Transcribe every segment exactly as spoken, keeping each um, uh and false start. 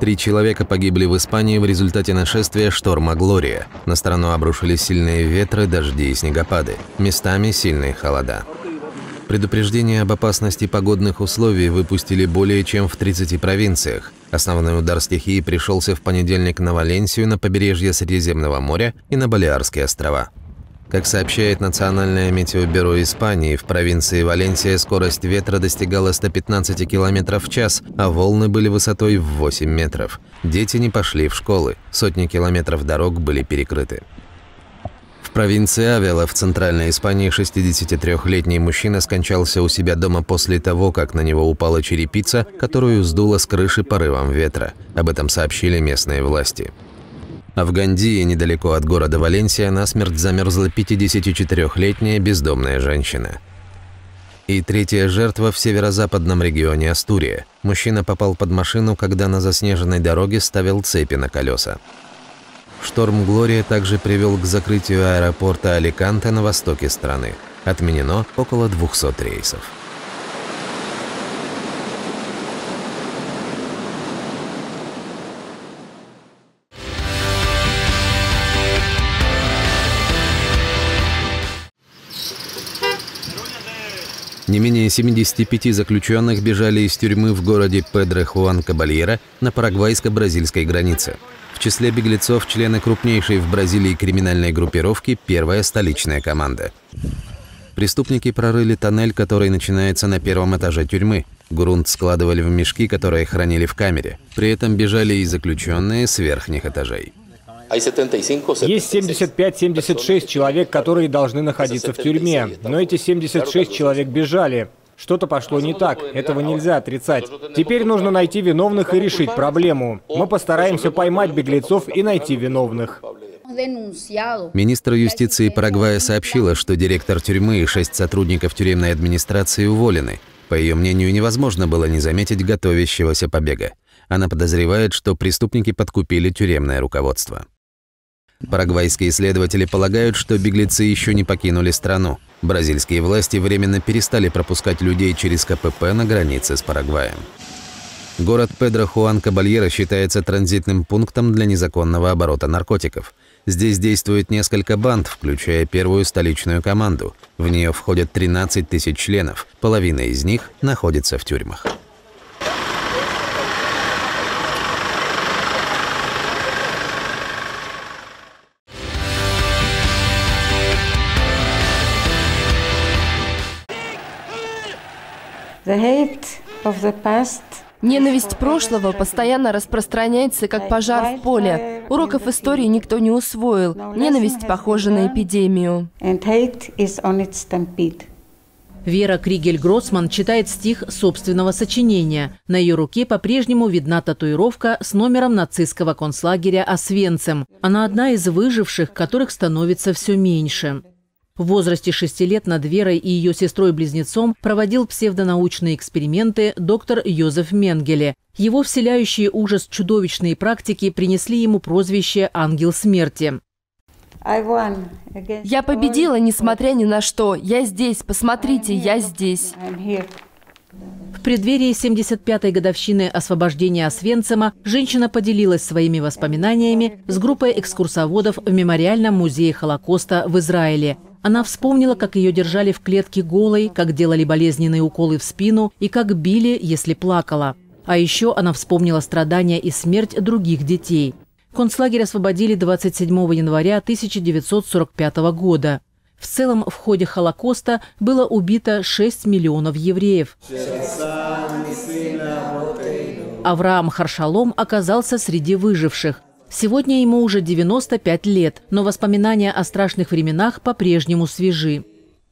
Три человека погибли в Испании в результате нашествия шторма Глория. На страну обрушились сильные ветры, дожди и снегопады. Местами сильные холода. Предупреждение об опасности погодных условий выпустили более чем в тридцати провинциях. Основной удар стихии пришелся в понедельник на Валенсию, на побережье Средиземного моря и на Балеарские острова. Как сообщает Национальное метеобюро Испании, в провинции Валенсия скорость ветра достигала ста пятнадцати километров в час, а волны были высотой в восемь метров. Дети не пошли в школы, сотни километров дорог были перекрыты. В провинции Авела в центральной Испании шестидесятитрёхлетний мужчина скончался у себя дома после того, как на него упала черепица, которую сдуло с крыши порывом ветра. Об этом сообщили местные власти. А в Гандии, недалеко от города Валенсия, насмерть замерзла пятидесятичетырёхлетняя бездомная женщина. И третья жертва в северо-западном регионе Астурия. Мужчина попал под машину, когда на заснеженной дороге ставил цепи на колеса. Шторм Глория также привел к закрытию аэропорта Аликанте на востоке страны. Отменено около двухсот рейсов. Не менее семидесяти пяти заключенных бежали из тюрьмы в городе Педро Хуан Кабальера на парагвайско-бразильской границе. В числе беглецов члены крупнейшей в Бразилии криминальной группировки «Первая столичная команда». Преступники прорыли тоннель, который начинается на первом этаже тюрьмы. Грунт складывали в мешки, которые хранили в камере. При этом бежали и заключенные с верхних этажей. Есть семьдесят пять — семьдесят шесть человек, которые должны находиться в тюрьме. Но эти семьдесят шесть человек бежали. Что-то пошло не так. Этого нельзя отрицать. Теперь нужно найти виновных и решить проблему. Мы постараемся поймать беглецов и найти виновных. Министр юстиции Парагвая сообщила, что директор тюрьмы и шесть сотрудников тюремной администрации уволены. По ее мнению, невозможно было не заметить готовящегося побега. Она подозревает, что преступники подкупили тюремное руководство. Парагвайские следователи полагают, что беглецы еще не покинули страну. Бразильские власти временно перестали пропускать людей через ка пэ пэ на границе с Парагваем. Город Педро Хуан Кабальера считается транзитным пунктом для незаконного оборота наркотиков. Здесь действует несколько банд, включая первую столичную команду. В нее входят тринадцать тысяч членов, половина из них находится в тюрьмах. The hate of the past. Ненависть прошлого постоянно распространяется, как пожар в поле. Уроков истории никто не усвоил. Ненависть похожа на эпидемию. Вера Кригель-Гроссман читает стих собственного сочинения. На ее руке по-прежнему видна татуировка с номером нацистского концлагеря Освенцим. Она одна из выживших, которых становится все меньше. В возрасте шести лет над Верой и ее сестрой-близнецом проводил псевдонаучные эксперименты доктор Йозеф Менгеле. Его вселяющие ужас чудовищные практики принесли ему прозвище «Ангел смерти». Я победила, несмотря ни на что. Я здесь, посмотрите, я здесь. В преддверии семьдесят пятой годовщины освобождения Освенцима женщина поделилась своими воспоминаниями с группой экскурсоводов в Мемориальном музее Холокоста в Израиле. Она вспомнила, как ее держали в клетке голой, как делали болезненные уколы в спину и как били, если плакала. А еще она вспомнила страдания и смерть других детей. Концлагерь освободили двадцать седьмого января тысяча девятьсот сорок пятого года. В целом, в ходе Холокоста было убито шесть миллионов евреев. Авраам Харшалом оказался среди выживших. Сегодня ему уже девяносто пять лет, но воспоминания о страшных временах по-прежнему свежи.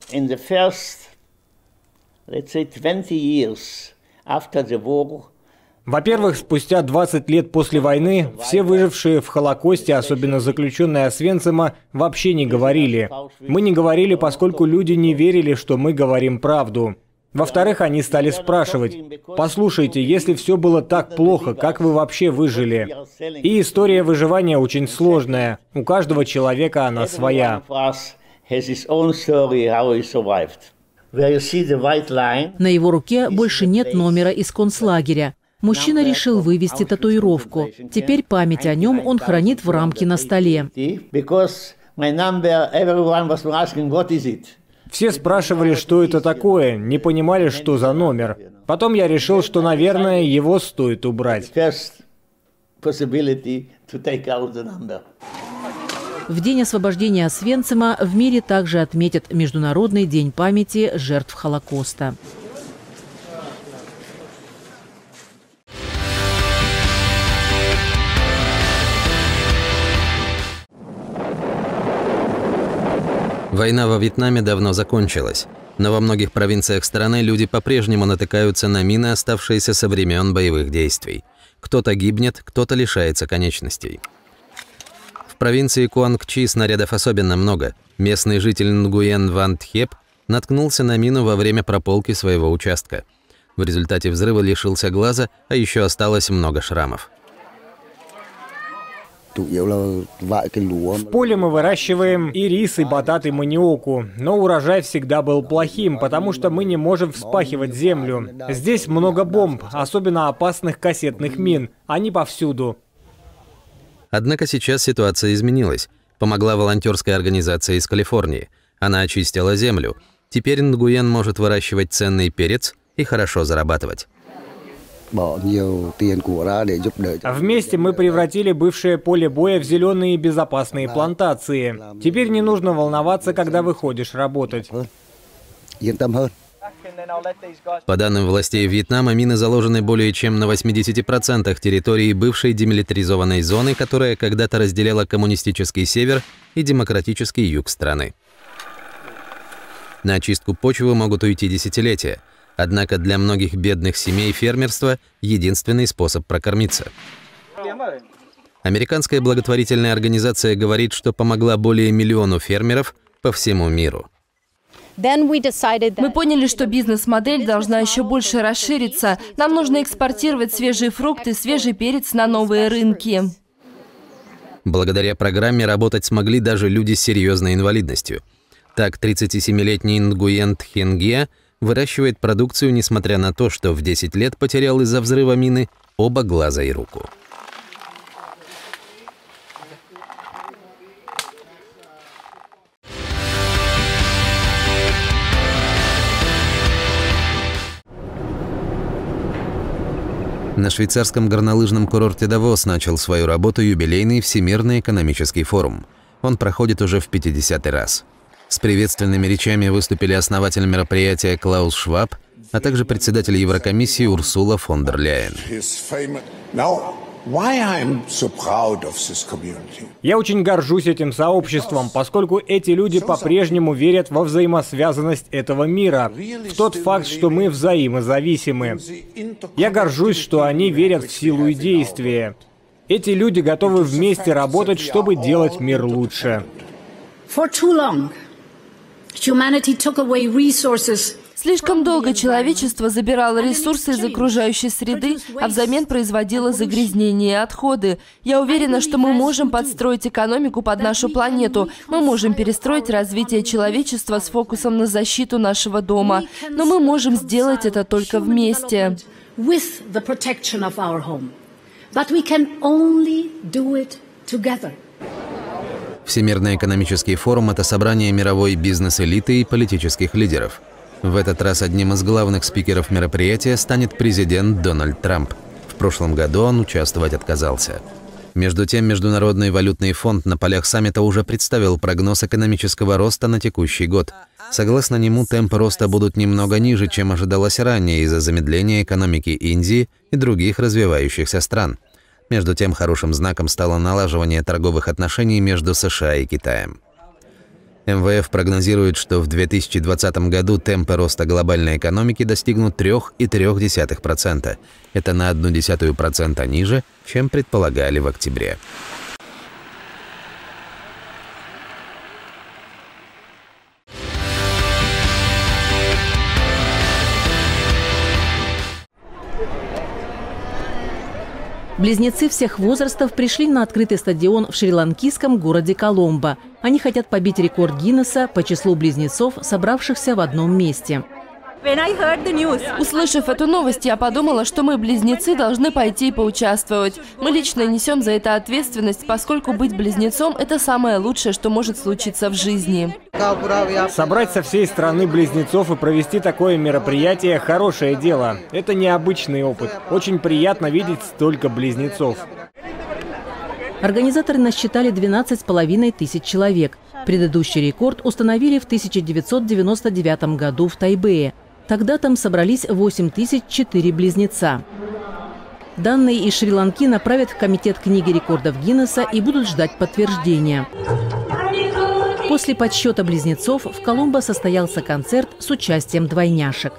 Во-первых, спустя двадцать лет после войны все выжившие в Холокосте, особенно заключенные Освенцима, вообще не говорили. Мы не говорили, поскольку люди не верили, что мы говорим правду. Во-вторых, они стали спрашивать: «Послушайте, если все было так плохо, как вы вообще выжили?» И история выживания очень сложная. У каждого человека она своя. На его руке больше нет номера из концлагеря. Мужчина решил вывести татуировку. Теперь память о нем он хранит в рамке на столе. Все спрашивали, что это такое, не понимали, что за номер. Потом я решил, что, наверное, его стоит убрать. В день освобождения Освенцима в мире также отметят Международный день памяти жертв Холокоста. Война во Вьетнаме давно закончилась, но во многих провинциях страны люди по-прежнему натыкаются на мины, оставшиеся со времен боевых действий. Кто-то гибнет, кто-то лишается конечностей. В провинции Куангчи снарядов особенно много. Местный житель Нгуен Ван Тхеп наткнулся на мину во время прополки своего участка. В результате взрыва лишился глаза, а еще осталось много шрамов. В поле мы выращиваем и рис, и батат, и маниоку. Но урожай всегда был плохим, потому что мы не можем вспахивать землю. Здесь много бомб, особенно опасных кассетных мин. Они повсюду. Однако сейчас ситуация изменилась. Помогла волонтерская организация из Калифорнии. Она очистила землю. Теперь Нгуен может выращивать ценный перец и хорошо зарабатывать. Вместе мы превратили бывшее поле боя в зеленые безопасные плантации. Теперь не нужно волноваться, когда выходишь работать. По данным властей Вьетнама, мины заложены более чем на восьмидесяти процентах территории бывшей демилитаризованной зоны, которая когда-то разделяла коммунистический север и демократический юг страны. На очистку почвы могут уйти десятилетия. Однако для многих бедных семей фермерство – единственный способ прокормиться. Американская благотворительная организация говорит, что помогла более миллиону фермеров по всему миру. Мы поняли, что бизнес-модель должна еще больше расшириться. Нам нужно экспортировать свежие фрукты, свежий перец на новые рынки. Благодаря программе работать смогли даже люди с серьезной инвалидностью. Так, тридцатисемилетний Нгуен Тхенгия выращивает продукцию, несмотря на то, что в десять лет потерял из-за взрыва мины оба глаза и руку. На швейцарском горнолыжном курорте Давос начал свою работу юбилейный Всемирный экономический форум. Он проходит уже в пятидесятый раз. С приветственными речами выступили основатель мероприятия Клаус Шваб, а также председатель Еврокомиссии Урсула фон дер Ляйен. Я очень горжусь этим сообществом, поскольку эти люди по-прежнему верят во взаимосвязанность этого мира, в тот факт, что мы взаимозависимы. Я горжусь, что они верят в силу и действие. Эти люди готовы вместе работать, чтобы делать мир лучше. Слишком долго человечество забирало ресурсы из окружающей среды, а взамен производило загрязнение и отходы. Я уверена, что мы можем подстроить экономику под нашу планету. Мы можем перестроить развитие человечества с фокусом на защиту нашего дома. Но мы можем сделать это только вместе. Всемирный экономический форум – это собрание мировой бизнес-элиты и политических лидеров. В этот раз одним из главных спикеров мероприятия станет президент Дональд Трамп. В прошлом году он участвовать отказался. Между тем, Международный валютный фонд на полях саммита уже представил прогноз экономического роста на текущий год. Согласно нему, темпы роста будут немного ниже, чем ожидалось ранее из-за замедления экономики Индии и других развивающихся стран. Между тем, хорошим знаком стало налаживание торговых отношений между США и Китаем. эм вэ эф прогнозирует, что в две тысячи двадцатом году темпы роста глобальной экономики достигнут три целых три десятых процента. Это на одну десятую процента ниже, чем предполагали в октябре. Близнецы всех возрастов пришли на открытый стадион в шри-ланкийском городе Коломбо. Они хотят побить рекорд Гиннесса по числу близнецов, собравшихся в одном месте. Услышав эту новость, я подумала, что мы, близнецы, должны пойти и поучаствовать. Мы лично несем за это ответственность, поскольку быть близнецом – это самое лучшее, что может случиться в жизни. Собрать со всей страны близнецов и провести такое мероприятие – хорошее дело. Это необычный опыт. Очень приятно видеть столько близнецов. Организаторы насчитали двенадцать с половиной тысяч человек. Предыдущий рекорд установили в тысяча девятьсот девяносто девятом году в Тайбэе. Тогда там собрались восемь тысяч четыре близнеца. Данные из Шри-Ланки направят в Комитет книги рекордов Гиннесса и будут ждать подтверждения. После подсчета близнецов в Коломбо состоялся концерт с участием двойняшек.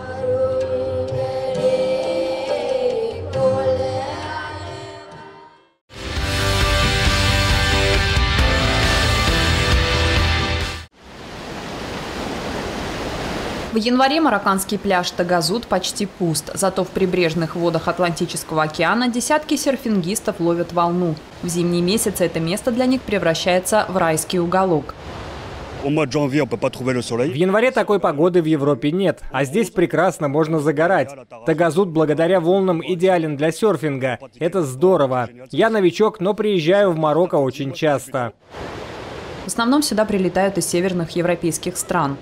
В январе марокканский пляж Тагазут почти пуст, зато в прибрежных водах Атлантического океана десятки серфингистов ловят волну. В зимние месяцы это место для них превращается в райский уголок. В январе такой погоды в Европе нет, а здесь прекрасно можно загорать. Тагазут благодаря волнам идеален для серфинга. Это здорово. Я новичок, но приезжаю в Марокко очень часто. В основном сюда прилетают из северных европейских стран.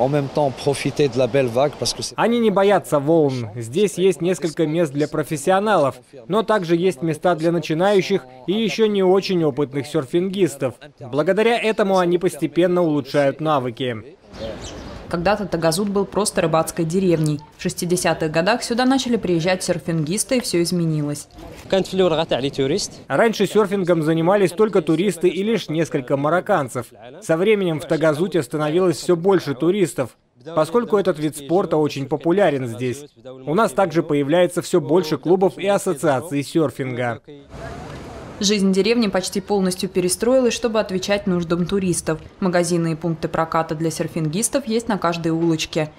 Они не боятся волн. Здесь есть несколько мест для профессионалов, но также есть места для начинающих и еще не очень опытных серфингистов. Благодаря этому они постепенно улучшают навыки. Когда-то Тагазут был просто рыбацкой деревней. В шестидесятых годах сюда начали приезжать серфингисты, и все изменилось. Раньше серфингом занимались только туристы и лишь несколько марокканцев. Со временем в Тагазуте становилось все больше туристов, поскольку этот вид спорта очень популярен здесь. У нас также появляется все больше клубов и ассоциаций серфинга. Жизнь деревни почти полностью перестроилась, чтобы отвечать нуждам туристов. Магазины и пункты проката для серфингистов есть на каждой улочке.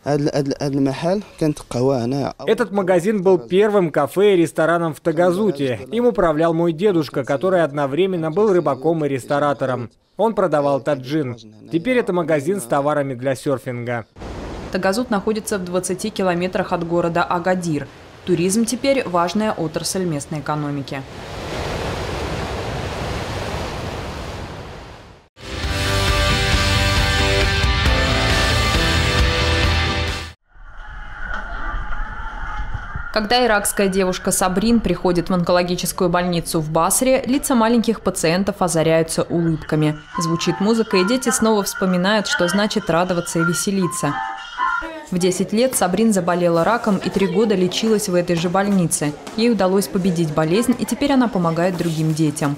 Этот магазин был первым кафе и рестораном в Тагазуте. Им управлял мой дедушка, который одновременно был рыбаком и ресторатором. Он продавал таджин. Теперь это магазин с товарами для серфинга. Тагазут находится в двадцати километрах от города Агадир. Туризм теперь важная отрасль местной экономики. Когда иракская девушка Сабрин приходит в онкологическую больницу в Басре, лица маленьких пациентов озаряются улыбками. Звучит музыка, и дети снова вспоминают, что значит радоваться и веселиться. В десять лет Сабрин заболела раком и три года лечилась в этой же больнице. Ей удалось победить болезнь, и теперь она помогает другим детям.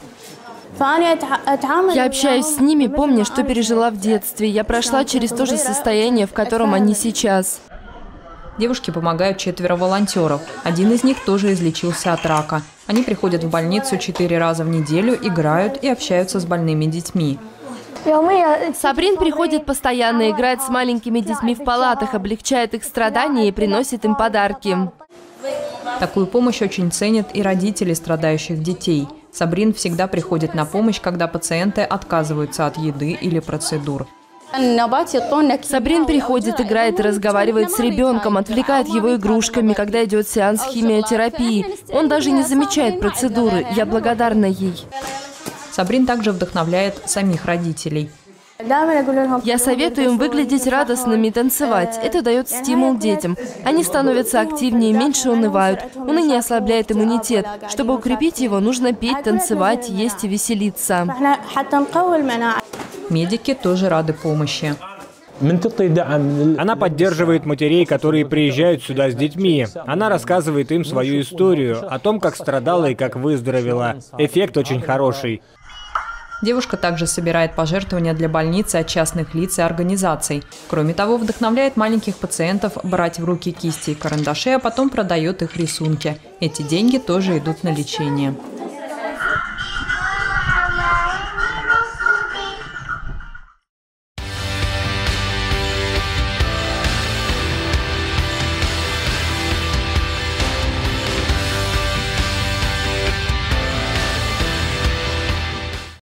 Я общаюсь с ними, помня, что пережила в детстве. Я прошла через то же состояние, в котором они сейчас. Девушке помогают четверо волонтеров. Один из них тоже излечился от рака. Они приходят в больницу четыре раза в неделю, играют и общаются с больными детьми. Сабрин приходит постоянно, играет с маленькими детьми в палатах, облегчает их страдания и приносит им подарки. Такую помощь очень ценят и родители страдающих детей. Сабрин всегда приходит на помощь, когда пациенты отказываются от еды или процедур. Сабрин приходит, играет и разговаривает с ребенком, отвлекает его игрушками, когда идет сеанс химиотерапии. Он даже не замечает процедуры. Я благодарна ей. Сабрин также вдохновляет самих родителей. Я советую им выглядеть радостными и танцевать. Это дает стимул детям. Они становятся активнее, меньше унывают. Уныние ослабляет иммунитет. Чтобы укрепить его, нужно петь, танцевать, есть и веселиться. Медики тоже рады помощи. Она поддерживает матерей, которые приезжают сюда с детьми. Она рассказывает им свою историю, о том, как страдала и как выздоровела. Эффект очень хороший. Девушка также собирает пожертвования для больницы от частных лиц и организаций. Кроме того, вдохновляет маленьких пациентов брать в руки кисти и карандаши, а потом продает их рисунки. Эти деньги тоже идут на лечение.